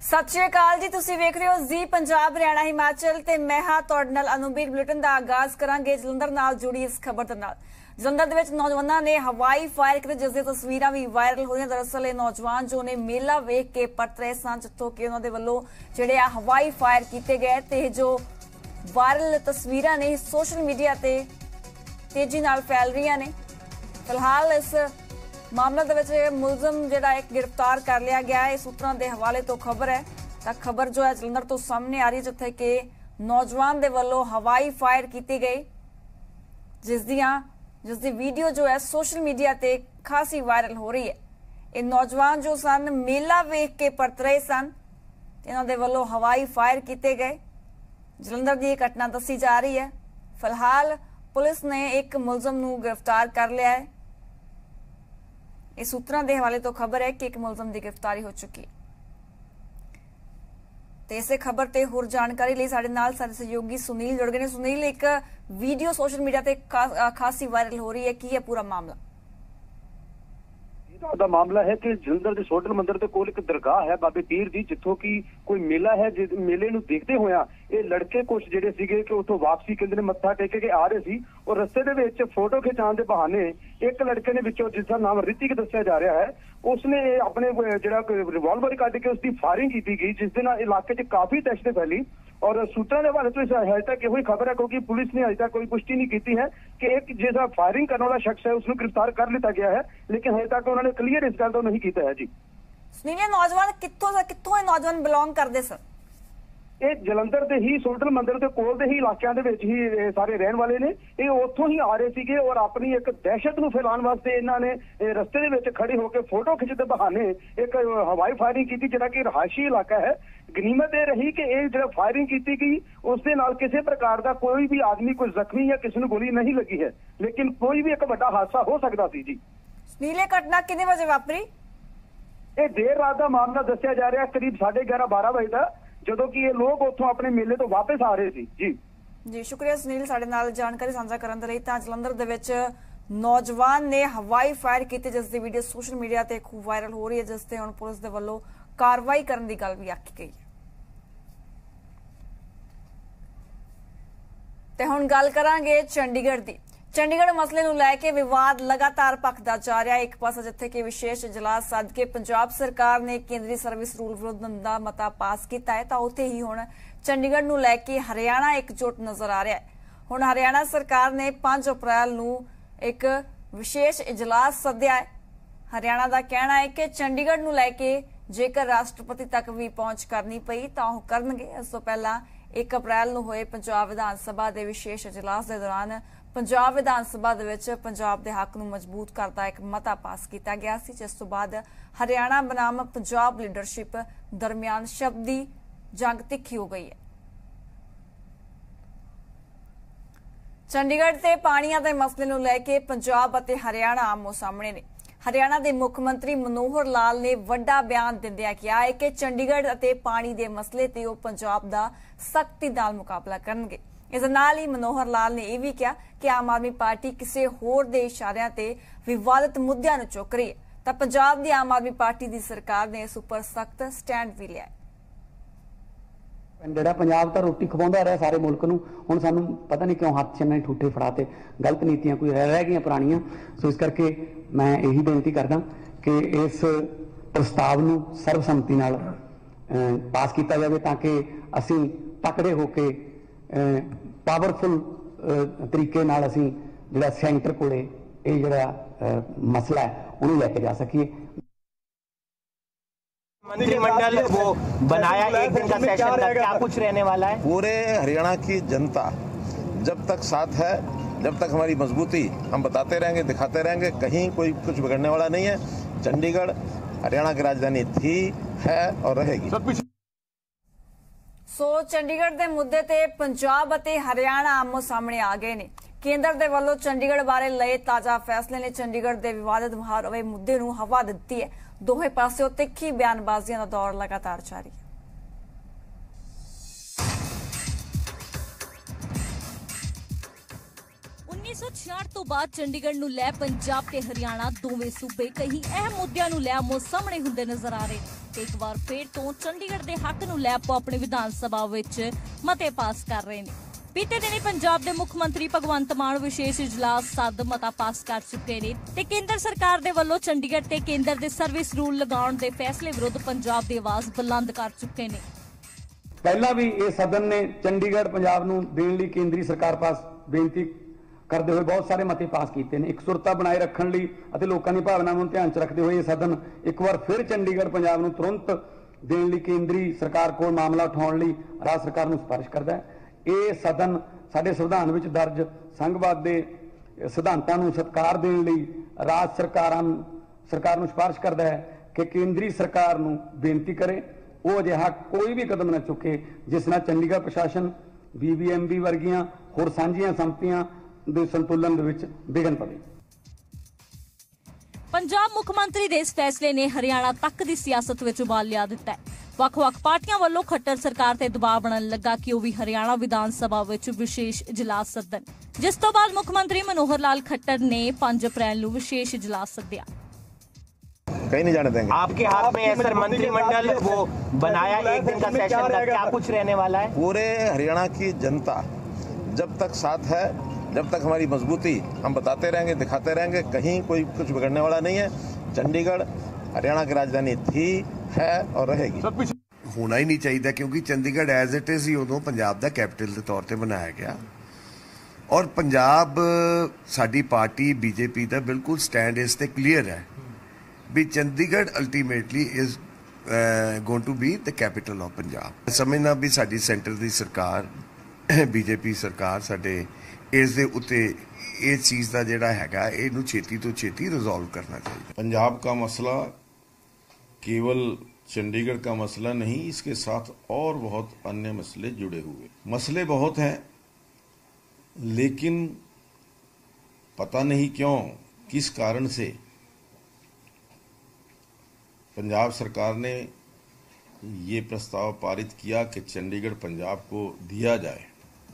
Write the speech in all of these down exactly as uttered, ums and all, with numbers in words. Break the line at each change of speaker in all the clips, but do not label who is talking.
सत श्री अकाल जी, तुसीं वेख रहे हो जी पंजाब हरियाणा हिमाचल ते मैं हां तुहाडे नाल अनुबीर बुलेटिन दा आगाज करांगे जलंधर नाल जुड़ी इस खबर दे नाल। जलंधर दे विच नौजवानां ने हवाई फायर कीते जिस दी तस्वीरां भी वायरल हो रही। दरअसल ये नौजवान जो ने मेला वेख के परत रहे सन जिੱਥੋਂ कि उन्हां दे वल्लों जिहड़े आ हवाई फायर कीते गए ते जो वायरल तस्वीरां ने सोशल मीडिया ते तेजी नाल फैल रही ने। फिलहाल इस मामले दे विच मुलजम जिहड़ा एक गिरफ्तार कर लिया गया है। सूत्रां दे हवाले तो खबर है तां खबर जो है जलंधर तो सामने आ रही है जिथे कि नौजवान दे वल्लों हवाई फायर की गई जिस दियां जिस दी वीडियो जो है सोशल मीडिया ते खासी वायरल हो रही है। ये नौजवान जो सन मेला वेख के परत रहे सन, इन्हां दे वल्लों हवाई फायर किए गए। जलंधर की घटना दसी जा रही है। फिलहाल पुलिस ने एक मुलजम नूं गिरफ्तार कर लिया है। इस सूत्रां दे हवाले तो खबर है कि एक मुलजम की गिरफ्तारी हो चुकी है। ते इसे खबर ते होर जानकारी लिए साडे नाल साडे सहयोगी सुनील जुड़ गए ने। सुनील, एक वीडियो सोशल मीडिया ते खासी वायरल हो रही है, की है पूरा मामला?
ਦਾ ਮਾਮਲਾ ਹੈ ਕਿ ਜਲੰਧਰ ਦੇ ਸੋਡਲ ਮੰਦਿਰ ਦੇ ਕੋਲ ਇੱਕ ਦਰਗਾਹ ਹੈ ਬਾਬੇ ਪੀਰ ਦੀ, ਜਿੱਥੋਂ ਕਿ ਕੋਈ ਮੇਲਾ ਹੈ। ਮੇਲੇ ਨੂੰ ਦੇਖਦੇ ਹੋਇਆ ਇਹ ਲੜਕੇ ਕੁਝ ਜਿਹੜੇ ਸੀਗੇ ਕਿ ਉੱਥੋਂ ਵਾਪਸੀ ਕਹਿੰਦੇ ਨੇ ਮੱਥਾ ਟੇਕ ਕੇ ਆ ਰਹੇ ਸੀ ਔਰ ਰਸਤੇ ਦੇ ਵਿੱਚ ਫੋਟੋ ਖਿਚਾਉਣ ਦੇ ਬਹਾਨੇ ਇੱਕ ਲੜਕੇ ਨੇ ਵਿੱਚੋਂ ਜਿਸ ਦਾ ਨਾਮ ਰਿਤਿਕ ਦੱਸਿਆ ਜਾ ਰਿਹਾ ਹੈ, ਉਸਨੇ ਆਪਣੇ ਜਿਹੜਾ ਰਿਵਾਲਵਰ ਕੱਢ ਕੇ ਉਸਦੀ ਫਾਇਰਿੰਗ ਕੀਤੀ ਗਈ, ਜਿਸ ਦੇ ਨਾਲ ਇਲਾਕੇ 'ਚ ਕਾਫੀ ਦਹਿਸ਼ਤ ਫੈਲੀ। और सूत्रों के हवाले तो है तक यही खबर है क्योंकि पुलिस ने अजे तक कोई पुष्टि नहीं की है कि एक जैसा फायरिंग करने वाला शख्स है उसको गिरफ्तार कर लिया गया है, लेकिन अजे तक उन्होंने क्लीयर इस गल तो नहीं किया है। जी
सुनील, नौजवान कित्थों कित्थों नौजवान बिलोंग करते सर?
ਇਹ ਜਲੰਧਰ ਦੇ ਹੀ ਸੋਡਲ ਮੰਦਿਰ ਦੇ ਕੋਲ ਦੇ ਹੀ ਇਲਾਕਿਆਂ ਦੇ ਵਿੱਚ ਹੀ ਸਾਰੇ ਰਹਿਣ ਵਾਲੇ ਨੇ। ਇਹ ਉੱਥੋਂ ਹੀ ਆ ਰਹੇ ਸੀਗੇ ਔਰ ਆਪਣੀ ਇੱਕ ਦਹਿਸ਼ਤ ਨੂੰ ਫੈਲਾਉਣ ਵਾਸਤੇ ਇਹਨਾਂ ਨੇ ਰਸਤੇ ਦੇ ਵਿੱਚ ਖੜੇ ਹੋ ਕੇ ਫੋਟੋ ਖਿੱਚਣ ਦੇ ਬਹਾਨੇ ਇੱਕ ਹਵਾਈ ਫਾਇਰਿੰਗ ਕੀਤੀ, ਜਿਹੜਾ ਕਿ ਰਹਾਇਸ਼ੀ ਇਲਾਕਾ ਹੈ। ਗਨੀਮਤ ਇਹ ਰਹੀ ਕਿ ਇਹ ਜਿਹੜਾ ਫਾਇਰਿੰਗ ਕੀਤੀ ਗਈ ਉਸ ਦੇ ਨਾਲ ਕਿਸੇ ਪ੍ਰਕਾਰ ਦਾ ਕੋਈ ਵੀ ਆਦਮੀ ਕੋਈ ਜ਼ਖਮੀ ਜਾਂ ਕਿਸੇ ਨੂੰ ਗੋਲੀ ਨਹੀਂ ਲੱਗੀ ਹੈ, ਲੇਕਿਨ ਕੋਈ ਵੀ ਇੱਕ ਵੱਡਾ ਹਾਦਸਾ ਹੋ ਸਕਦਾ ਸੀ। ਜੀ
ਸੁਨੀਲ, ਇਹ ਘਟਨਾ ਕਿੰਨੇ ਵਜੇ ਵਾਪਰੀ?
ਇਹ ਦੇਰ ਰਾਤ ਦਾ ਮਾਮਲਾ ਦੱਸਿਆ ਜਾ ਰਿਹਾ, ਕਰੀਬ ਸਾਢੇ ਗਿਆਰਾਂ ਬਾਰਾਂ ਵਜੇ ਦਾ, ਜਦੋਂ ਕਿ ਇਹ ਲੋਕ ਉੱਥੋਂ ਆਪਣੇ ਮੇਲੇ ਤੋਂ ਵਾਪਸ ਆ ਰਹੇ ਸੀ। ਜੀ
ਜੀ ਸ਼ੁਕਰੀਆ ਸੁਨੀਲ ਸਾਡੇ ਨਾਲ ਜਾਣਕਾਰੀ ਸਾਂਝਾ ਕਰਨ ਦੇ ਲਈ। ਤਾਂ ਜਲੰਧਰ ਦੇ ਵਿੱਚ ਨੌਜਵਾਨ ਨੇ ਹਵਾਈ ਫਾਇਰ ਕੀਤੇ ਜਿਸ ਦੀ ਵੀਡੀਓ ਸੋਸ਼ਲ ਮੀਡੀਆ ਤੇ ਖੂਬ ਵਾਇਰਲ ਹੋ ਰਹੀ ਹੈ, ਜਿਸ ਤੇ ਹੁਣ ਪੁਲਿਸ ਦੇ ਵੱਲੋਂ ਕਾਰਵਾਈ ਕਰਨ ਦੀ ਗੱਲ ਵੀ ਆਖੀ ਗਈ ਹੈ। ਤੇ ਹੁਣ ਗੱਲ ਕਰਾਂਗੇ ਚੰਡੀਗੜ੍ਹ ਦੀ। ਚੰਡੀਗੜ੍ਹ ਮਸਲੇ ਨੂੰ ਲੈ ਕੇ ਵਿਵਾਦ ਲਗਾਤਾਰ ਭਖਦਾ ਜਾ ਰਿਹਾ ਹੈ। ਇੱਕ ਪਾਸੇ ਜਿੱਥੇ ਕਿ ਵਿਸ਼ੇਸ਼ ਇਜਲਾਸ ਸੱਦ ਕੇ ਪੰਜਾਬ ਸਰਕਾਰ ਨੇ ਕੇਂਦਰੀ ਸਰਵਿਸ ਰੂਲ ਵਿਰੁੱਧ ਦਾ ਮਤਾ ਪਾਸ ਕੀਤਾ ਹੈ, ਤਾਂ ਉੱਥੇ ਹੀ ਹੁਣ ਚੰਡੀਗੜ੍ਹ ਨੂੰ ਲੈ ਕੇ ਹਰਿਆਣਾ ਇਕਜੁੱਟ ਨਜ਼ਰ ਆ ਰਿਹਾ ਹੈ। ਹੁਣ ਹਰਿਆਣਾ ਸਰਕਾਰ ਨੇ ਪੰਜ ਅਪ੍ਰੈਲ ਨੂੰ ਇੱਕ ਵਿਸ਼ੇਸ਼ ਇਜਲਾਸ ਸੱਦਿਆ ਹੈ। ਹਰਿਆਣਾ ਦਾ ਕਹਿਣਾ ਹੈ ਕਿ ਚੰਡੀਗੜ੍ਹ ਨੂੰ ਲੈ ਕੇ ਜੇਕਰ ਰਾਸ਼ਟਰਪਤੀ ਤੱਕ ਵੀ ਪਹੁੰਚ ਕਰਨੀ ਪਈ ਤਾਂ ਉਹ ਕਰਨਗੇ। ਇਸ ਤੋਂ ਪਹਿਲਾਂ ਇੱਕ ਅਪ੍ਰੈਲ ਨੂੰ ਹੋਏ ਪੰਜਾਬ ਵਿਧਾਨ ਸਭਾ ਦੇ ਵਿਸ਼ੇਸ਼ ਇਜਲਾਸ ਦੇ ਦੌਰਾਨ ਪੰਜਾਬ ਵਿਧਾਨ ਸਭਾ ਦੇ ਵਿੱਚ ਪੰਜਾਬ ਦੇ ਹੱਕ ਨੂੰ ਮਜ਼ਬੂਤ ਕਰਦਾ ਇੱਕ ਮਤਾ ਪਾਸ ਕੀਤਾ ਗਿਆ ਸੀ, ਜਿਸ ਤੋਂ ਬਾਅਦ ਹਰਿਆਣਾ ਬਨਾਮ ਪੰਜਾਬ ਲੀਡਰਸ਼ਿਪ ਦਰਮਿਆਨ ਸ਼ਬਦੀ ਜੰਗ ਤਿੱਖੀ ਹੋ ਗਈ ਹੈ। ਚੰਡੀਗੜ੍ਹ ਤੇ ਪਾਣੀਆਂ ਦੇ ਮਸਲੇ ਨੂੰ ਲੈ ਕੇ ਪੰਜਾਬ ਅਤੇ ਹਰਿਆਣਾ ਆਮੋ ਸਾਹਮਣੇ ਨੇ। ਹਰਿਆਣਾ ਦੇ ਮੁੱਖ ਮੰਤਰੀ ਮਨੋਹਰ ਲਾਲ ਨੇ ਵੱਡਾ ਬਿਆਨ ਦਿੰਦਿਆਂ ਕਿਹਾ ਹੈ ਕਿ ਚੰਡੀਗੜ੍ਹ ਅਤੇ ਪਾਣੀ ਦੇ ਮਸਲੇ ਤੇ ਉਹ ਪੰਜਾਬ ਦਾ ਸਖਤੀ ਨਾਲ ਮੁਕਾਬਲਾ ਕਰਨਗੇ। ਇਸ ਨਾਲ ਹੀ ਮਨੋਹਰ ਲਾਲ ਨੇ ਇਹ ਵੀ ਕਿਹਾ ਕਿ ਆਮ ਆਦਮੀ ਪਾਰਟੀ ਕਿਸੇ ਹੋਰ ਦੇ ਇਸ਼ਾਰਿਆਂ ਤੇ ਵਿਵਾਦਤ ਮੁੱਦਿਆਂ ਨੂੰ ਚੁੱਕ ਰਹੀ ਹੈ, ਤਾਂ ਪੰਜਾਬ ਦੀ ਆਮ ਆਦਮੀ ਪਾਰਟੀ ਦੀ ਸਰਕਾਰ ਨੇ ਇਸ ਉੱਪਰ ਸਖਤ ਸਟੈਂਡ ਵੀ ਲਿਆ ਹੈ।
ਜਿਹੜਾ ਪੰਜਾਬ ਤਾਂ ਰੋਟੀ ਖਵਾਉਂਦਾ ਰਿਹਾ ਸਾਰੇ ਮੁਲਕ ਨੂੰ, ਹੁਣ ਸਾਨੂੰ ਪਤਾ ਨਹੀਂ ਕਿਉਂ ਹੱਥ 'ਚ ਇਹਨਾਂ ਨੇ ਠੂਠੇ ਫੜਾਤੇ, ਗਲਤ ਨੀਤੀਆਂ ਕੋਈ ਰਹਿ ਗਈਆਂ ਪੁਰਾਣੀਆਂ। ਸੋ ਇਸ ਕਰਕੇ ਮੈਂ ਇਹੀ ਬੇਨਤੀ ਕਰਦਾ ਕਿ ਇਸ ਪ੍ਰਸਤਾਵ ਨੂੰ ਸਰਬਸੰਮਤੀ ਨਾਲ ਪਾਸ ਕੀਤਾ ਜਾਵੇ ਤਾਂ ਕਿ ਅਸੀਂ ਤਕੜੇ ਹੋ ਕੇ ਪਾਵਰਫੁਲ ਤਰੀਕੇ ਨਾਲ ਅਸੀਂ ਜਿਹੜਾ ਸੈਂਟਰ ਕੋਲੇ ਇਹ ਜਿਹੜਾ ਮਸਲਾ ਹੈ ਉਹਨੂੰ ਲੈ ਕੇ ਜਾ ਸਕੀਏ।
मंत्रिमंडल वो बनाया एक दिन का सेशन था, क्या कुछ रहने वाला है?
पूरे हरियाणा की जनता जब तक साथ है, जब तक हमारी मजबूती हम बताते रहेंगे, दिखाते रहेंगे, कहीं कोई कुछ बिगड़ने वाला नहीं है। चंडीगढ़ हरियाणा की राजधानी थी, है और रहेगी।
सो चंडीगढ़ के मुद्दे ते पंजाब अते हरियाणा आमो सामने आ गए ने। केंद्र दे वल्लों चंडीगढ़ बारे लए ताजा फैसले ने चंडीगढ़ के विवादित मुहावरे मुद्दे नूं हवा दित्ती है। दोहे पासों तिखी बयानबाजियां दा दौर लगातार जारी है।
उन्नीस सौ छियाठ तो बाद चंडीगढ़ नूं लै पंजाब ते हरियाणा दोवें सूबे कई अहम मुद्दिआं नूं लै आमो सामने हुंदे नजर आ रहे। ਤੇ ਇੱਕ ਵਾਰ ਫੇਰ ਤੋਂ ਚੰਡੀਗੜ੍ਹ ਦੇ ਹੱਕ ਨੂੰ ਲੈ ਆਪੋ ਆਪਣੇ ਵਿਧਾਨ ਸਭਾ ਵਿੱਚ ਮਤੇ ਪਾਸ ਕਰ ਰਹੇ ਨੇ। ਬੀਤੇ ਦਿਨੀ ਪੰਜਾਬ ਦੇ ਮੁੱਖ ਮੰਤਰੀ ਭਗਵੰਤ ਮਾਨ ਵਿਸ਼ੇਸ਼ ਇਜਲਾਸ ਸੱਦ ਮਤਾ ਪਾਸ ਕਰ ਚੁੱਕੇ ਨੇ ਤੇ ਕੇਂਦਰ ਸਰਕਾਰ ਦੇ ਵੱਲੋਂ ਚੰਡੀਗੜ੍ਹ ਤੇ ਕੇਂਦਰ ਦੇ ਸਰਵਿਸ ਰੂਲ ਲਗਾਉਣ ਦੇ ਫੈਸਲੇ ਵਿਰੁੱਧ ਪੰਜਾਬ ਦੀ ਆਵਾਜ਼ ਬੁਲੰਦ ਕਰ ਚੁੱਕੇ ਨੇ।
ਪਹਿਲਾਂ ਵੀ ਇਹ ਸਦਨ ਨੇ ਚੰਡੀਗੜ੍ਹ ਪੰਜਾਬ ਨੂੰ ਦੇਣ ਲਈ ਕੇਂਦਰੀ ਸਰਕਾਰ ਪਾਸ ਬੇਨਤੀ ਕਰਦੇ ਹੋਏ ਬਹੁਤ ਸਾਰੇ ਮਤੇ ਪਾਸ ਕੀਤੇ ਨੇ। ਇਕਸੁਰਤਾ ਬਣਾਏ ਰੱਖਣ ਲਈ ਅਤੇ ਲੋਕਾਂ ਦੀ ਭਾਵਨਾਵਾਂ ਨੂੰ ਧਿਆਨ 'ਚ ਰੱਖਦੇ ਹੋਏ ਇਹ ਸਦਨ ਇੱਕ ਵਾਰ ਫਿਰ ਚੰਡੀਗੜ੍ਹ ਪੰਜਾਬ ਨੂੰ ਤੁਰੰਤ ਦੇਣ ਲਈ ਕੇਂਦਰੀ ਸਰਕਾਰ ਕੋਲ ਮਾਮਲਾ ਉਠਾਉਣ ਲਈ ਰਾਜ ਸਰਕਾਰ ਨੂੰ ਸਿਫਾਰਿਸ਼ ਕਰਦਾ ਹੈ। ਇਹ ਸਦਨ ਸਾਡੇ ਸੰਵਿਧਾਨ ਵਿੱਚ ਦਰਜ ਸੰਘਵਾਦ ਦੇ ਸਿਧਾਂਤਾਂ ਨੂੰ ਸਤਿਕਾਰ ਦੇਣ ਲਈ ਰਾਜ ਸਰਕਾਰਾਂ ਸਰਕਾਰ ਨੂੰ ਸਿਫਾਰਿਸ਼ ਕਰਦਾ ਹੈ ਕਿ ਕੇਂਦਰੀ ਸਰਕਾਰ ਨੂੰ ਬੇਨਤੀ ਕਰੇ ਉਹ ਅਜਿਹਾ ਕੋਈ ਵੀ ਕਦਮ ਨਾ ਚੁੱਕੇ ਜਿਸ ਨਾਲ ਚੰਡੀਗੜ੍ਹ ਪ੍ਰਸ਼ਾਸਨ ਬੀ ਬੀ ਐਮ ਬੀ ਵਰਗੀਆਂ ਹੋਰ ਸਾਂਝੀਆਂ ਸੰਪਤੀਆਂ ਦੇ ਸੰਤੁਲਨ ਦੇ ਵਿੱਚ ਵਿਘਨ ਪਵੇ।
ਪੰਜਾਬ ਮੁੱਖ ਮੰਤਰੀ ਦੇ ਇਸ ਫੈਸਲੇ ਨੇ ਹਰਿਆਣਾ ਤੱਕ ਦੀ ਸਿਆਸਤ ਵਿੱਚ ਉਬਾਲ ਲਿਆ ਦਿੱਤਾ ਹੈ। ਵੱਖ-ਵੱਖ ਪਾਰਟੀਆਂ ਵੱਲੋਂ ਖੱਟਰ ਸਰਕਾਰ ਤੇ ਦਬਾਅ ਬਣਨ ਲੱਗਾ ਕਿ ਉਹ ਵੀ ਹਰਿਆਣਾ ਵਿਧਾਨ ਸਭਾ ਵਿੱਚ ਵਿਸ਼ੇਸ਼ ਇਜਲਾਸ ਸੱਦਣ, ਜਿਸ ਤੋਂ ਬਾਅਦ ਮੁੱਖ ਮੰਤਰੀ ਮਨੋਹਰ ਲਾਲ ਖੱਟਰ ने पाँच अप्रैल ਨੂੰ ਵਿਸ਼ੇਸ਼ ਇਜਲਾਸ ਸੱਦਿਆ।
कहीं नहीं जाने देंगे।
आपके हाथ में है सर मंत्रिमंडल वो बनाया एक दिन का सेशन था, क्या कुछ रहने वाला है?
पूरे हरियाणा की जनता जब तक साथ है, जब तक हमारी मजबूती हम बताते रहेंगे, दिखाते रहेंगे, कहीं कोई कुछ बिगड़ने वाला नहीं है। चंडीगढ़ हरियाणा की राजधानी थी, है और रहेगी।
होना ही नहीं चाहिए क्योंकि चंडीगढ़ एज इट इज ही उदों पंजाब का कैपिटल के तौर पर बनाया गया और पंजाब साडी पार्टी बीजेपी का बिल्कुल स्टैंड इस ते क्लीयर है भी Chandigarh ultimately is going to be the capital of Punjab. समझना भी साडी सेंटर की सरकार बीजेपी सरकार साडे इस दे उत्ते इस चीज़ का जिहड़ा हैगा इहनूं छेती तो छेती रिजॉल्व करना चाहिए।
पंजाब का मसला केवल चंडीगढ़ का मसला नहीं, इसके साथ और बहुत अन्य मसले जुड़े हुए मसले बहुत हैं, लेकिन पता नहीं क्यों किस कारण से पंजाब सरकार ने ये प्रस्ताव पारित किया कि चंडीगढ़ पंजाब को दिया जाए।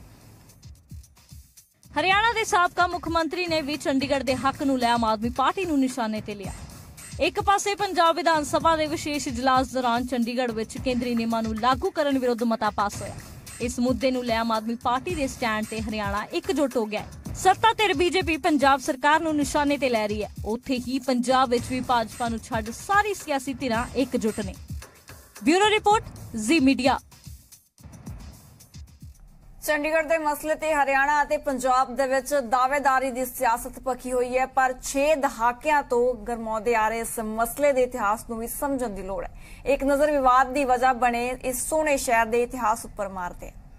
हरियाणा के साबका मुख मंत्री ने भी चंडीगढ़ के हक नूं लै आम आदमी पार्टी नूं निशाने ते लिया। एक पासे पंजाब विधान सभा के विशेष इजलास दौरान चंडीगढ़ विच केंद्री नियमां नूं लागू करन विरुद्ध मता पास होया। इस मुद्दे नूं लै आम आदमी पार्टी के स्टैंड ते हरियाणा एकजुट हो गया। सत्ता धिर बीजेपी पंजाब सरकार नूं निशाने ते लै रही है, उत्थे ही पंजाब विच भी भाजपा नूं छड्ड सारी सियासी धिरां एकजुट ने। Bureau report Zee media.
Chandigarh ਦੇ ਮਸਲੇ ਤੇ ਹਰਿਆਣਾ ਅਤੇ ਪੰਜਾਬ ਦੇ ਵਿੱਚ ਦਾਅਵੇਦਾਰੀ ਦੀ ਸਿਆਸਤ ਪੱਕੀ ਹੋਈ ਹੈ, ਪਰ ਛੇ ਦਹਾਕਿਆਂ ਤੋਂ ਗਰਮਾਉਂਦੇ ਆ ਰਹੇ ਇਸ ਮਸਲੇ ਦੇ ਇਤਿਹਾਸ ਨੂੰ ਵੀ ਸਮਝਣ ਦੀ ਲੋੜ ਹੈ। ਇੱਕ ਨਜ਼ਰ ਵਿਵਾਦ ਦੀ ਵਜ੍ਹਾ ਬਣੇ ਇਸ ਸੋਹਣੇ ਸ਼ਹਿਰ ਦੇ ਇਤਿਹਾਸ ਉੱਪਰ ਮਾਰਦੇ ਹਾਂ।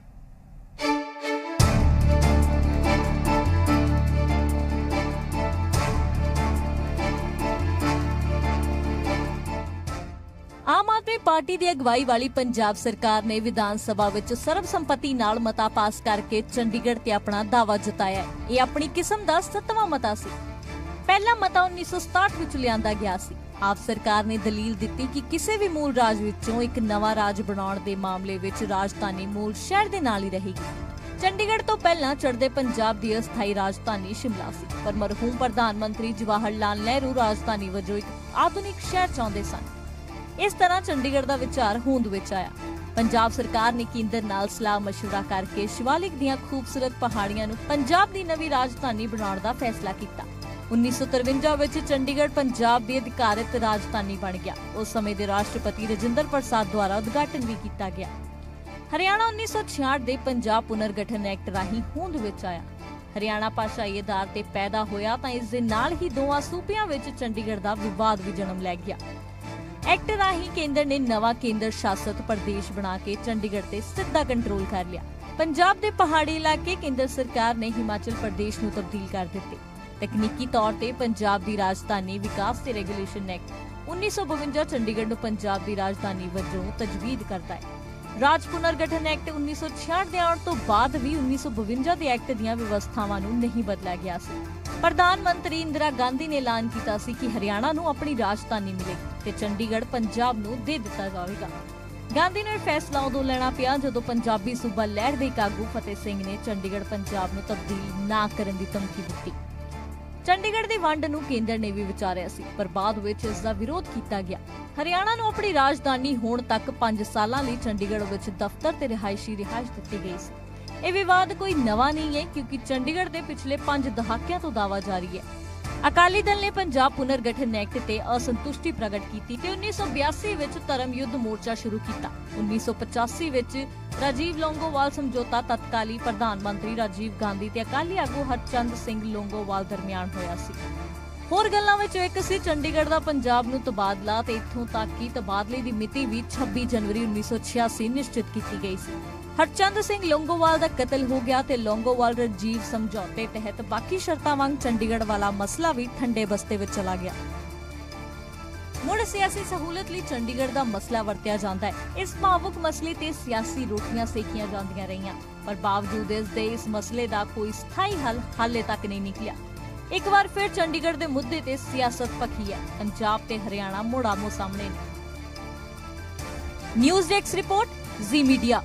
आम आदमी पार्टी की अगवाई वाली पंजाब सरकार ने विधान सभा विच सर्वसंपत्ति नाल मता पास करके चंडीगढ़ ते अपना दावा जताया है। ये अपनी किस्म का सत्तवां मता सी। पहला मता उन्नीस सौ सताहठ विच लिआंदा गया सी। आप सरकार ने दलील दित्ती कि किसी भी मूल राज विचों एक नवा राज बनाउण दे मामले विच राजधानी मूल शहर दे नाल ही रहेगी। चंडीगढ़ तो पहला चढ़दे पंजाब की अस्थाई राजधानी शिमला सी, पर मरहूम प्रधानमंत्री जवाहर लाल नेहरू राजधानी वजों एक आधुनिक शहर चाहुंदे सन। इस तरह चंडीगढ़ का विचार होंद विच आया। पंजाब सरकार ने केंद्र नाल सलाह मशवरा करके शिवालिक दीआं खूबसूरत पहाड़ियां नूं पंजाब दी नवी राजधानी बनाउण दा फैसला कीता। उन्नीस सौ तिरवंजा विच चंडीगढ़ पंजाब दी अधिकारित राजधानी बन गया। उस समय दे राष्ट्रपति राजेंद्र प्रसाद द्वारा उद्घाटन भी किया गया। हरियाणा उन्नीस सौ छियाठ दे पंजाब पुनर्गठन एक्ट राही होंद विच आया। हरियाणा भाषाई आधार ते पैदा होया तां इस दे नाल ही दोवां सूबियां विच चंडीगढ़ दा विवाद भी जन्म लै गया। एक्ट राही केंद्र ने नवा केंद्र शासित प्रदेश बना के चंडीगढ़ ते सीधा कंट्रोल कर लिया। पंजाब दे पहाड़ी इलाके केंद्र सरकार ने हिमाचल प्रदेश नूं तब्दील कर दिते। तकनीकी तौर ते पंजाब दी राजधानी विकास ते रेगुलेशन एक्ट उन्नीस सौ बवंजा चंडीगढ़ नूं पंजाब दी राजधानी वजों तजवीज़ करता है। राज पुनर्गठन एक्ट उन्नीस सौ छियाठ दे आउण तो बाद भी उन्नीस सौ बवंजा दे एक्ट दीआं व्यवस्थावां नूं नहीं बदलिया गया सी। प्रधानमंत्री इंदिरा गांधी ने ऐलान किया सी कि हरियाणा नूं अपनी राजधानी मिलेगी ते चंडीगढ़ पंजाब नूं दे दिता जाएगा। गांधी ने फैसला उदों लेना पिया जदों पंजाबी सूबा लहर दे एक आगू फतेह सिंह ने चंडीगढ़ पंजाब नूं तब्दील ना करन दी धमकी दित्ती। ਚੰਡੀਗੜ੍ਹ ਦੀ ਵੰਡ ਨੂੰ ਕੇਂਦਰ ਨੇ ਵੀ ਵਿਚਾਰਿਆ ਸੀ, ਪਰ ਬਾਅਦ ਵਿੱਚ ਇਸ ਦਾ ਵਿਰੋਧ ਕੀਤਾ ਗਿਆ। ਹਰਿਆਣਾ ਨੂੰ ਆਪਣੀ ਰਾਜਧਾਨੀ ਹੋਣ ਤੱਕ ਪੰਜ ਸਾਲਾਂ ਲਈ ਚੰਡੀਗੜ੍ਹ ਵਿੱਚ ਦਫ਼ਤਰ ਤੇ ਰਿਹਾਇਸ਼ੀ ਰਿਹਾਇਸ਼ ਦਿੱਤੀ ਗਈ ਸੀ। ਇਹ ਵਿਵਾਦ ਕੋਈ ਨਵਾਂ ਨਹੀਂ ਹੈ, ਕਿਉਂਕਿ ਚੰਡੀਗੜ੍ਹ ਦੇ ਪਿਛਲੇ ਪੰਜ ਦਹਾਕਿਆਂ ਤੋਂ ਦਾਅਵਾ ਜਾਰੀ ਹੈ। ਅਕਾਲੀ ਦਲ ਨੇ ਪੰਜਾਬ ਪੁਨਰਗਠਨ ਐਕਟ ਤੇ ਅਸੰਤੁਸ਼ਟੀ ਪ੍ਰਗਟ ਕੀਤੀ ਤੇ ਉੱਨੀ ਸੌ ਬਿਆਸੀ ਵਿੱਚ ਧਰਮ ਯੁੱਧ ਮੋਰਚਾ ਸ਼ੁਰੂ ਕੀਤਾ। ਉੱਨੀ ਸੌ ਪਚਾਸੀ ਵਿੱਚ ਰਾਜੀਵ ਲੋਂਗੋਵਾਲ ਸਮਝੌਤਾ ਤਤਕਾਲੀ ਪ੍ਰਧਾਨ ਮੰਤਰੀ ਰਾਜੀਵ ਗਾਂਧੀ ਤੇ ਅਕਾਲੀ ਆਗੂ ਹਰਚੰਦ ਸਿੰਘ ਲੋਂਗੋਵਾਲ ਦਰਮਿਆਨ ਹੋਇਆ ਸੀ। ਹੋਰ ਗੱਲਾਂ ਵਿੱਚ ਇੱਕ ਸੀ ਚੰਡੀਗੜ੍ਹ ਦਾ ਪੰਜਾਬ ਨੂੰ ਤਬਾਦਲਾ ਤੇ ਇੱਥੋਂ ਤੱਕ ਕਿ ਤਬਾਦਲੇ ਦੀ ਮਿਤੀ ਵੀ ਛੱਬੀ ਜਨਵਰੀ ਉੱਨੀ ਸੌ ਛਿਆਸੀ ਨਿਸ਼ਚਿਤ ਕੀਤੀ ਗਈ ਸੀ। ਹਰਚੰਦ ਸਿੰਘ ਲੋਂਗੋਵਾਲ ਦਾ ਕਤਲ ਹੋ ਗਿਆ ਤੇ ਲੋਂਗੋਵਾਲ ਰਾਜੀਵ ਸਮਝੌਤੇ ਤਹਿਤ ਬਾਕੀ ਸ਼ਰਤਾਂ ਵਾਂਗ ਚੰਡੀਗੜ੍ਹ ਵਾਲਾ ਮਸਲਾ ਵੀ ਠੰਡੇ ਬਸਤੇ ਵਿੱਚ ਚਲਾ ਗਿਆ। ਮੁੜ ਸਿਆਸੀ ਸਹੂਲਤ ਲਈ ਚੰਡੀਗੜ੍ਹ ਦਾ ਮਸਲਾ ਵਰਤਿਆ ਜਾਂਦਾ ਹੈ। ਇਸ ਭਾਵੁਕ ਮਸਲੇ ਤੇ ਸਿਆਸੀ ਰੋਟੀਆਂ ਸੇਕੀਆਂ ਜਾਂਦੀਆਂ ਰਹੀਆਂ, ਪਰ ਬਾਵਜੂਦ ਇਸ ਦੇ ਇਸ ਮਸਲੇ ਦਾ ਕੋਈ ਸਥਾਈ ਹੱਲ ਹਾਲੇ ਤੱਕ ਨਹੀਂ ਨਿਕਲਿਆ। ਇੱਕ ਵਾਰ ਫਿਰ ਚੰਡੀਗੜ੍ਹ ਦੇ ਮੁੱਦੇ ਤੇ ਸਿਆਸਤ ਪੱਕੀ ਹੈ। ਪੰਜਾਬ ਤੇ ਹਰਿਆਣਾ ਮੁੜ ਆਮੋ ਸਾਹਮਣੇ ਨੇ। News desk report, Zee media.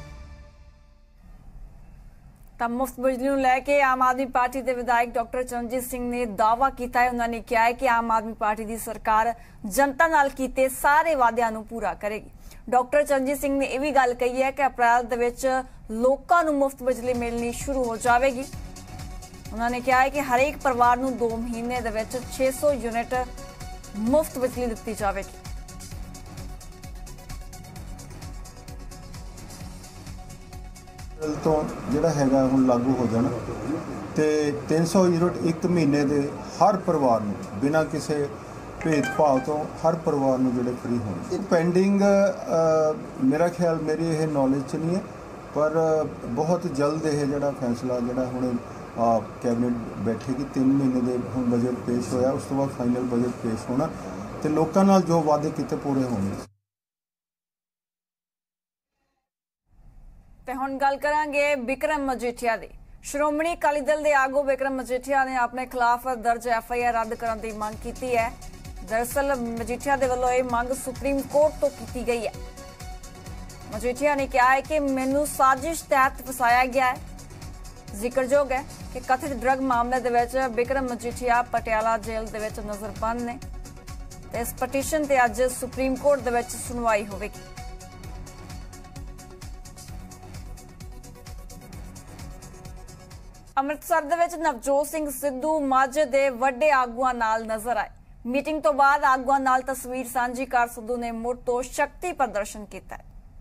ਤਾਂ ਮੁਫਤ ਬਿਜਲੀ ਨੂੰ ਲੈ ਕੇ ਆਮ ਆਦਮੀ ਪਾਰਟੀ ਦੇ ਵਿਧਾਇਕ ਡਾਕਟਰ ਚਰਨਜੀਤ ਸਿੰਘ ਨੇ ਦਾਅਵਾ ਕੀਤਾ ਹੈ। ਉਹਨਾਂ ਨੇ ਕਿਹਾ ਹੈ ਕਿ ਆਮ ਆਦਮੀ ਪਾਰਟੀ ਦੀ ਸਰਕਾਰ ਜਨਤਾ ਨਾਲ ਕੀਤੇ ਸਾਰੇ ਵਾਅਦਿਆਂ ਨੂੰ ਪੂਰਾ ਕਰੇਗੀ। ਡਾਕਟਰ ਚਰਨਜੀਤ ਸਿੰਘ ਨੇ ਇਹ ਵੀ ਗੱਲ ਕਹੀ ਹੈ ਕਿ ਅਪ੍ਰੈਲ ਦੇ ਵਿੱਚ ਲੋਕਾਂ ਨੂੰ ਮੁਫਤ ਬਿਜਲੀ ਮਿਲਣੀ ਸ਼ੁਰੂ ਹੋ ਜਾਵੇਗੀ। ਉਹਨਾਂ ਨੇ ਕਿਹਾ ਹੈ ਕਿ ਹਰੇਕ ਪਰਿਵਾਰ ਨੂੰ ਦੋ ਮਹੀਨੇ ਦੇ ਵਿੱਚ ਛੇ ਸੌ ਯੂਨਿਟ ਮੁਫਤ ਬਿਜਲੀ ਦਿੱਤੀ ਜਾਵੇਗੀ।
ਤੋਂ ਜਿਹੜਾ ਹੈਗਾ ਹੁਣ ਲਾਗੂ ਹੋ ਜਾਣਾ ਤੇ ਤਿੰਨ ਸੌ ਯੂਨਿਟ ਇੱਕ ਮਹੀਨੇ ਦੇ ਹਰ ਪਰਿਵਾਰ ਨੂੰ ਬਿਨਾਂ ਕਿਸੇ ਭੇਦਭਾਵ ਤੋਂ ਹਰ ਪਰਿਵਾਰ ਨੂੰ ਜਿਹੜੇ ਫ੍ਰੀ ਹੋਣ। ਪੈਂਡਿੰਗ ਮੇਰਾ ਖਿਆਲ ਮੇਰੀ ਇਹ ਨੌਲੇਜ 'ਚ ਨਹੀਂ ਹੈ, ਪਰ ਬਹੁਤ ਜਲਦ ਇਹ ਜਿਹੜਾ ਫੈਸਲਾ ਜਿਹੜਾ ਹੁਣ ਕੈਬਨਿਟ ਬੈਠੇਗੀ, ਤਿੰਨ ਮਹੀਨੇ ਦੇ ਹੁਣ ਬਜਟ ਪੇਸ਼ ਹੋਇਆ, ਉਸ ਤੋਂ ਬਾਅਦ ਫਾਈਨਲ ਬਜਟ ਪੇਸ਼ ਹੋਣਾ ਤੇ ਲੋਕਾਂ ਨਾਲ ਜੋ ਵਾਅਦੇ ਕੀਤੇ ਪੂਰੇ ਹੋਣਗੇ।
ਤੇ ਹੁਣ ਗੱਲ ਕਰਾਂਗੇ ਬਿਕਰਮ ਮਜੀਠੀਆ ਦੀ। ਸ਼੍ਰੋਮਣੀ ਅਕਾਲੀ ਦਲ ਦੇ ਆਗੂ ਬਿਕਰਮ ਮਜੀਠੀਆ ਨੇ ਆਪਣੇ ਖਿਲਾਫ ਦਰਜ ਐਫ ਆਈ ਆਰ ਰੱਦ ਕਰਨ ਦੀ ਮੰਗ ਕੀਤੀ ਹੈ। ਦਰਅਸਲ ਮਜੀਠੀਆ ਦੇ ਵੱਲੋਂ ਇਹ ਮੰਗ ਸੁਪਰੀਮ ਕੋਰਟ ਤੋਂ ਕੀਤੀ ਗਈ ਹੈ। ਮਜੀਠੀਆ ਨੇ ਕਿਹਾ ਹੈ ਕਿ ਮੈਨੂੰ ਸਾਜ਼ਿਸ਼ ਤਹਿਤ ਫਸਾਇਆ ਗਿਆ ਹੈ। ਜ਼ਿਕਰਯੋਗ ਹੈ ਕਿ ਕਥਿਤ ਡਰੱਗ ਮਾਮਲੇ ਦੇ ਵਿੱਚ ਬਿਕਰਮ ਮਜੀਠੀਆ ਪਟਿਆਲਾ ਜੇਲ੍ਹ ਦੇ ਵਿੱਚ ਨਜ਼ਰਬੰਦ ਨੇ ਤੇ ਇਸ ਪਟੀਸ਼ਨ ਤੇ ਅੱਜ ਸੁਪਰੀਮ ਕੋਰਟ ਦੇ ਵਿੱਚ ਸੁਣਵਾਈ ਹੋਵੇਗੀ। ਅੰਮ੍ਰਿਤਸਰ ਦੇ ਵਿੱਚ ਨਵਜੋਤ ਸਿੰਘ ਸਿੱਧੂ ਮਾਝੇ ਦੇ ਵੱਡੇ ਆਗੂਆਂ ਨਾਲ ਨਜ਼ਰ ਆਏ। ਮੀਟਿੰਗ ਤੋਂ ਬਾਅਦ ਆਗੂਆਂ ਨਾਲ ਤਸਵੀਰ ਸਾਂਝੀ ਕਰ ਸਿੱਧੂ ਨੇ ਮੁੜ ਤੋਂ ਸ਼ਕਤੀ ਪ੍ਰਦਰਸ਼ਨ ਕੀਤਾ।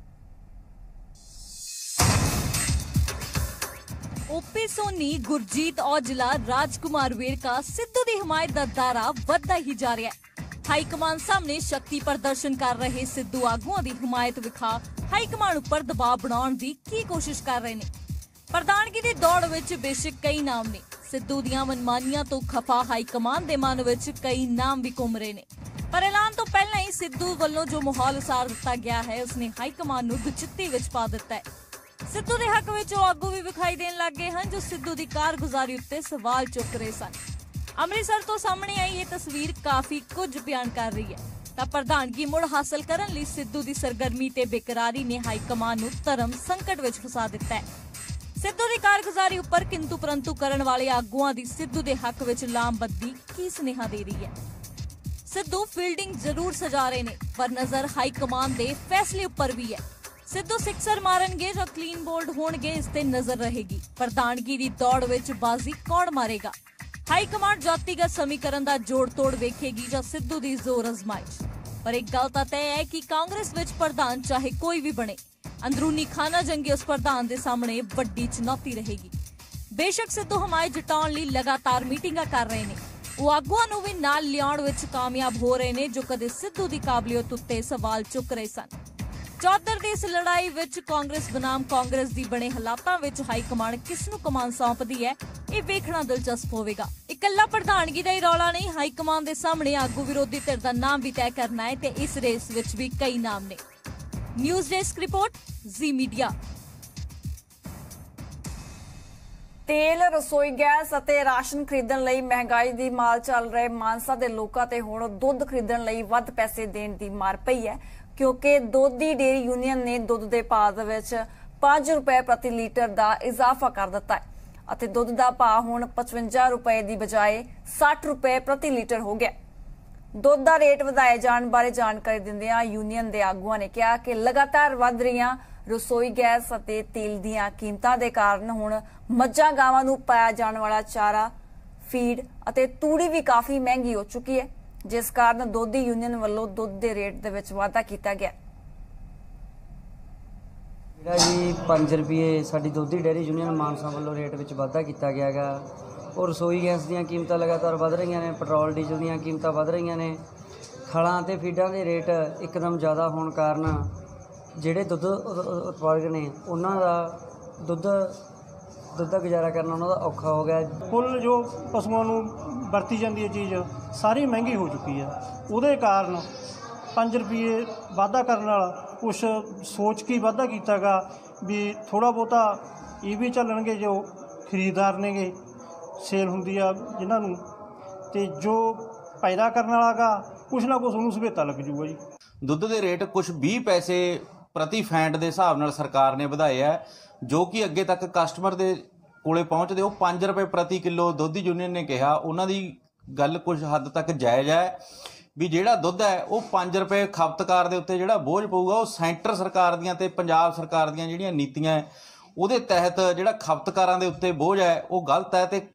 ओपी सोनी, गुरजीत औजला, राजकुमार वीर का सिद्धू की हिमायत का दायरा बढ़ता ही जा रहा है। हाईकमान सामने शक्ति प्रदर्शन कर रहे सिद्धू आगुआं की हिमायत विखा हाईकमान उपर दबाव बनाने की की कोशिश कर रहे हैं। प्रधानगी की दौड़ विच बेशक कई नाम ने, सिद्धू दीआं मनमानियां तो खफा हाईकमान दे मन विच कई नाम भी घूम रहे ने, पर ऐलान तो पहला ही सिद्धू वालों जो माहौल उसार दिता गया है उसने हाईकमान नूं दुचित्ती विच पा दिता है। सिद्धू के हक में आगू भी विखाई देन लग गए हैं जो सिद्धू की कारगुजारी उत्ते सवाल चुक रहे सन। अमृतसर तो सामने आई ये तस्वीर काफी कुछ बयान कर रही है। तां प्रधानगी मुड़ हासिल करन लई सिद्धू की सरगर्मी ते बेकरारी ने हाईकमान नूं धर्म संकट विच फसा दिता है। सिद्धू की कारगुजारी उपर किंतु परंतु करन वाले आगुआं दी सिद्धू के हक विच लामबंदी की सुनेहा दे रही है। सिद्धू फील्डिंग जरूर सजा रहे ने, पर नजर हाईकमान दे फैसले उपर भी है। सिद्धू सिक्सर मारनगे जो क्लीन बोल्ड होणगे इस ते नजर रहेगी। प्रधानगी दी दौड़ विच बाजी कौन मारेगा? हाईकमान जातिगत समीकरण दा जोड़ तोड़ वेखेगी जो सिद्धू दी जोर अजमाइश। पर एक गल तां तय है कि कांग्रेस विच प्रधान चाहे कोई भी बने, अंदरूनी खाना जंगी उस प्रधान दे सामने वड्डी चुनौती रहेगी। बेशक सिद्धू हमायत जटाउण लई लगातार मीटिंगां कर रहे ने, वो आगुआं नूं भी नाल लियाउण विच कामयाब हो रहे ने जो कदे सिद्धू दी काबलियत उत्ते सवाल चुक रहे सन। चौधर की इस लड़ाई विच कांग्रेस बनाम कांग्रेस दी बने हालातां विच हाईकमान किस नूं कमान सौंपदी है ये वेखना दिलचस्प होवेगा। इकल्ला प्रधानगी दा ही रौला नहीं, हाईकमान दे सामने आगू विरोधी धिर दा नाम भी तय करना है ते इस रेस विच भी कई नाम ने। News desk report, Zee media.
तेल, रसोई गैस ਅਤੇ ਰਾਸ਼ਨ ਖਰੀਦਣ ਲਈ ਮਹਿੰਗਾਈ ਦੀ ਮਾਰ ਚੱਲ ਰਹੇ ਮਾਨਸਾ ਦੇ ਲੋਕਾਂ ਤੇ ਹੁਣ ਦੁੱਧ ਖਰੀਦਣ ਲਈ ਵੱਧ ਪੈਸੇ ਦੇਣ ਦੀ ਮਾਰ ਪਈ ਹੈ, ਕਿਉਂਕਿ ਦੁੱਧੀ ਡੇਅਰੀ ਯੂਨੀਅਨ ਨੇ ਦੁੱਧ ਦੇ ਭਾਅ ਵਿੱਚ ਪੰਜ ਰੁਪਏ ਪ੍ਰਤੀ ਲੀਟਰ ਦਾ ਇਜ਼ਾਫਾ ਕਰ ਦਿੱਤਾ ਹੈ। ਅਤੇ ਦੁੱਧ ਦਾ ਭਾਅ ਹੁਣ ਪਚਵੰਜਾ ਰੁਪਏ ਦੀ ਬਜਾਏ ਸੱਠ ਰੁਪਏ ਪ੍ਰਤੀ ਲੀਟਰ ਹੋ ਗਿਆ। ਦੁੱਧ ਦਾ ਰੇਟ ਵਧਾਏ ਜਾਣ ਬਾਰੇ ਜਾਣਕਾਰੀ ਦਿੰਦਿਆਂ ਯੂਨੀਅਨ ਦੇ ਆਗੂਆਂ ਨੇ ਕਿਹਾ ਕਿ ਲਗਾਤਾਰ ਵੱਧ ਰਹੀਆਂ ਰਸੋਈ ਗੈਸ ਅਤੇ ਤੇਲ ਦੀਆਂ ਕੀਮਤਾਂ ਦੇ ਕਾਰਨ ਹੁਣ ਮੱਝਾਂ ਗਾਵਾਂ ਨੂੰ ਪਾਇਆ ਜਾਣ ਵਾਲਾ ਚਾਰਾ, ਫੀਡ ਅਤੇ ਤੂੜੀ ਵੀ ਕਾਫੀ ਮਹਿੰਗੀ ਹੋ ਚੁੱਕੀ ਹੈ, ਜਿਸ ਕਾਰਨ ਦੁੱਧੀ ਯੂਨੀਅਨ ਵੱਲੋਂ ਦੁੱਧ ਦੇ ਰੇਟ ਦੇ ਵਿੱਚ ਵਾਧਾ ਕੀਤਾ ਗਿਆ।
ਜਿਹੜਾ ਜੀ ਪੰਜ ਰੁਪਏ ਸਾਡੀ ਦੁੱਧੀ ਡੇਅਰੀ ਯੂਨੀਅਨ ਮਾਨਸਾ ਵੱਲੋਂ ਰੇਟ ਵਿੱਚ ਵਾਧਾ ਕੀਤਾ ਗਿਆ ਗਾ। ਔਰ ਰਸੋਈ ਗੈਸ ਦੀਆਂ ਕੀਮਤਾਂ ਲਗਾਤਾਰ ਵਧ ਰਹੀਆਂ ਨੇ, ਪੈਟਰੋਲ ਡੀਜ਼ਲ ਦੀਆਂ ਕੀਮਤਾਂ ਵਧ ਰਹੀਆਂ ਨੇ, ਖਲਾਂ ਅਤੇ ਫੀਡਾਂ ਦੇ ਰੇਟ ਇੱਕਦਮ ਜ਼ਿਆਦਾ ਹੋਣ ਕਾਰਨ ਜਿਹੜੇ ਦੁੱਧ ਉਤਪਾਦਕ ਨੇ ਉਹਨਾਂ ਦਾ ਦੁੱਧ ਦੁੱਧ ਦਾ ਗੁਜ਼ਾਰਾ ਕਰਨਾ ਉਹਨਾਂ ਦਾ ਔਖਾ ਹੋ ਗਿਆ।
ਕੁੱਲ ਜੋ ਪਸ਼ੂਆਂ ਨੂੰ ਵਰਤੀ ਜਾਂਦੀ ਹੈ ਚੀਜ਼ ਸਾਰੀ ਮਹਿੰਗੀ ਹੋ ਚੁੱਕੀ ਹੈ। ਉਹਦੇ ਕਾਰਨ ਪੰਜ ਰੁਪਏ ਵਾਧਾ ਕਰਨ ਨਾਲ ਕੁਛ ਸੋਚ ਕੇ ਵਾਧਾ ਕੀਤਾ ਗਾ ਵੀ ਥੋੜ੍ਹਾ ਬਹੁਤਾ ਇਹ ਵੀ ਚੱਲਣਗੇ ਜੋ ਖਰੀਦਦਾਰ ਨੇਗੇ, ਸੇਲ ਹੁੰਦੀ ਆ ਜਿਨ੍ਹਾਂ ਨੂੰ, ਅਤੇ ਜੋ ਪੈਦਾ ਕਰਨ ਵਾਲਾ ਗਾ ਕੁਛ ਨਾ ਕੁਛ ਉਹਨੂੰ ਸਹੂਲਤਾਂ ਲੱਗ ਜੂਗਾ ਜੀ।
ਦੁੱਧ ਦੇ ਰੇਟ ਕੁਛ ਵੀਹ ਪੈਸੇ ਪ੍ਰਤੀ ਫੈਂਟ ਦੇ ਹਿਸਾਬ ਨਾਲ ਸਰਕਾਰ ਨੇ ਵਧਾਏ ਹੈ, ਜੋ ਕਿ ਅੱਗੇ ਤੱਕ ਕਸਟਮਰ ਦੇ ਕੋਲੇ ਪਹੁੰਚਦੇ ਉਹ ਪੰਜ ਰੁਪਏ ਪ੍ਰਤੀ ਕਿਲੋ ਦੁੱਧ ਯੂਨੀਅਨ ਨੇ ਕਿਹਾ। ਉਹਨਾਂ ਦੀ ਗੱਲ ਕੁਝ ਹੱਦ ਤੱਕ ਜਾਇਜ਼ ਹੈ ਵੀ ਜਿਹੜਾ ਦੁੱਧ ਹੈ ਉਹ ਪੰਜ ਰੁਪਏ ਖਪਤਕਾਰ ਦੇ ਉੱਤੇ ਜਿਹੜਾ ਬੋਝ ਪਊਗਾ ਉਹ ਸੈਂਟਰ ਸਰਕਾਰ ਦੀਆਂ ਤੇ ਪੰਜਾਬ ਸਰਕਾਰ ਦੀਆਂ ਜਿਹੜੀਆਂ ਨੀਤੀਆਂ ਹੈ ਉਹਦੇ ਤਹਿਤ ਜਿਹੜਾ ਖਪਤਕਾਰਾਂ ਦੇ ਉੱਤੇ ਬੋਝ ਹੈ ਉਹ ਗਲਤ ਹੈ, ਤੇ